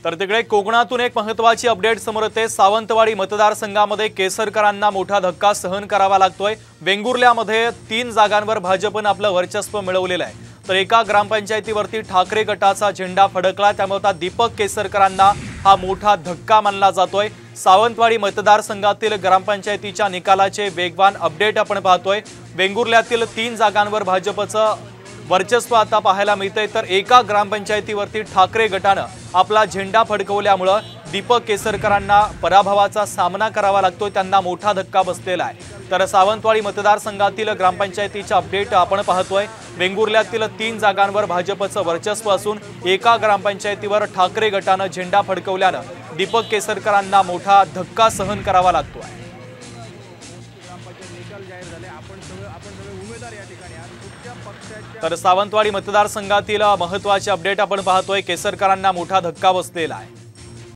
तर तिकडे कोकणातून एक महत्त्वाची अपडेट समोर येते। सावंतवाडी मतदारसंघामध्ये केसरकरांना मोठा धक्का सहन करावा लागतोय। वेंगुर्ल्यामध्ये 3 जागांवर भाजपने आपलं वर्चस्व मिळवलेलं आहे। तर एका ग्रामपंचायतीवरती ठाकरे गटाचा झेंडा फडकला, त्यामुळे दीपक केसरकरांना हा मोठा धक्का मानला जातोय। सावंतवाडी मतदारसंघातील ग्रामपंचायतीच्या निकालाचे वेगवान अपडेट आपण पाहतोय। वेंगुर्ल्यातील 3 जागांवर भाजपचं वर्चस्व आता पाहायला मिळतंय, तर एका ग्रामपंचायतीवरती ठाकरे गटानं आपला झेंडा फडकवल्यामुळे दीपक केसरकरांना पराभवाचा सामना करावा लागतोय, त्यांना मोठा धक्का बसलेला आहे। तर सावंतवाडी मतदारसंघातील ग्रामपंचायतीचा अपडेट आपण पाहतोय। वेंगुर्ल्यातील 3 जागांवर भाजपचं वर्चस्व असून एका ग्रामपंचायतीवर ठाकरे गटानं झेंडा फडकवल्यानं दीपक केसरकरांना मोठा धक्का सहन करावा लागतोय। तर सावंतवाडी मतदारसंघातील महत्त्वाचे अपडेट आपण पाहतोय। केसरकरांना मोठा धक्का बसलेला आहे।